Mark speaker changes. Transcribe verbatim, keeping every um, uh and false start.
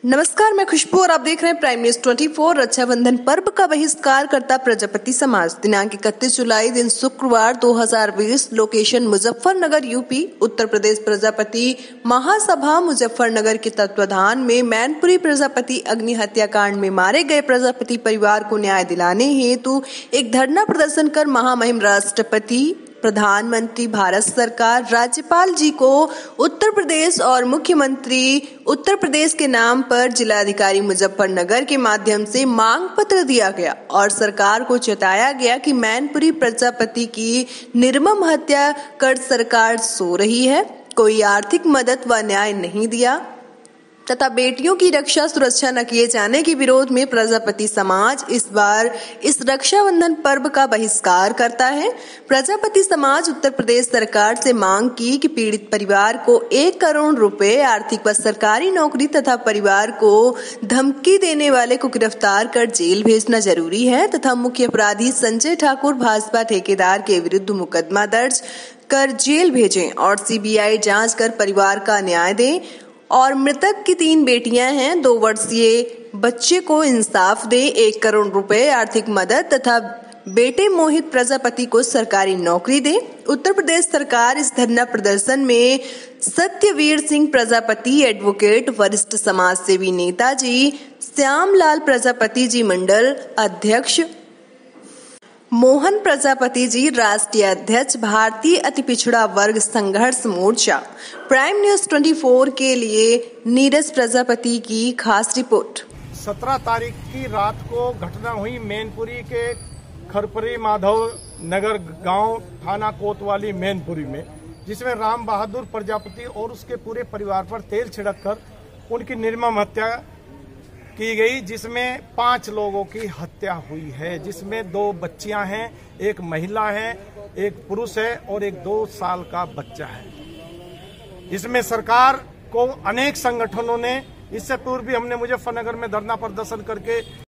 Speaker 1: नमस्कार, मैं खुशबू और आप देख रहे हैं प्राइम न्यूज चौबीस। रक्षाबंधन पर्व का बहिष्कार करता प्रजापति समाज। दिनांक इकतीस जुलाई दिन शुक्रवार दो हज़ार बीस। Location Muzaffarnagar UP Uttar Pradesh. प्रजापति महासभा मुजफ्फरनगर के तत्वाधान में मैनपुरी प्रजापति अग्नि हत्याकांड में मारे गए प्रजापति परिवार को न्याय दिलाने हेतु एक धरना प्रदर्शन कर महामहिम राष्ट्रपति, प्रधानमंत्री, भारत सरकार, राज्यपाल जी को उत्तर प्रदेश और मुख्यमंत्री उत्तर प्रदेश के नाम पर जिलाधिकारी मुजफ्फरनगर के माध्यम से मांग पत्र दिया गया और सरकार को चेताया गया कि मैनपुरी प्रजापति की निर्मम हत्या कर सरकार सो रही है, कोई आर्थिक मदद व न्याय नहीं दिया तथा बेटियों की रक्षा सुरक्षा न किए जाने के विरोध में प्रजापति समाज इस बार इस रक्षाबंधन पर्व का बहिष्कार करता है। प्रजापति समाज उत्तर प्रदेश सरकार से मांग की कि पीड़ित परिवार को एक करोड़ रुपए आर्थिक व सरकारी नौकरी तथा परिवार को धमकी देने वाले को गिरफ्तार कर जेल भेजना जरूरी है तथा मुख्य अपराधी संजय ठाकुर भाजपा ठेकेदार के विरुद्ध मुकदमा दर्ज कर जेल भेजें और सीबीआई जांच कर परिवार का न्याय दें और मृतक की तीन बेटियां हैं, दो वर्षीय बच्चे को इंसाफ दे, एक करोड़ रुपए आर्थिक मदद तथा बेटे मोहित प्रजापति को सरकारी नौकरी दे। उत्तर प्रदेश सरकार इस धरना प्रदर्शन में सत्यवीर सिंह प्रजापति एडवोकेट, वरिष्ठ समाज सेवी नेताजी श्यामलाल प्रजापति जी मंडल अध्यक्ष, मोहन प्रजापति जी राष्ट्रीय अध्यक्ष, भारतीय अति पिछड़ा वर्ग संघर्ष मोर्चा। प्राइम न्यूज चौबीस के लिए नीरज प्रजापति की खास रिपोर्ट।
Speaker 2: सत्रह तारीख की रात को घटना हुई मैनपुरी के खरपरी माधव नगर गांव, थाना कोतवाली मैनपुरी में, जिसमें राम बहादुर प्रजापति और उसके पूरे परिवार पर तेल छिड़ककर उनकी निर्मम हत्या की गई, जिसमें पांच लोगों की हत्या हुई है, जिसमें दो बच्चियां हैं, एक महिला है, एक पुरुष है और एक दो साल का बच्चा है। इसमें सरकार को अनेक संगठनों ने, इससे पूर्व भी हमने मुजफ्फरनगर में धरना प्रदर्शन करके